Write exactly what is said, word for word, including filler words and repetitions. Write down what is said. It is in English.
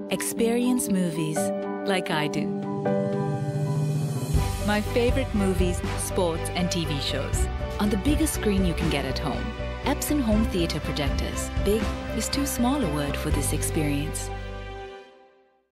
Experience movies like I do. My favorite movies, sports and T V shows on the biggest screen you can get at home. Epson Home Theatre Projectors. Big is too small a word for this experience.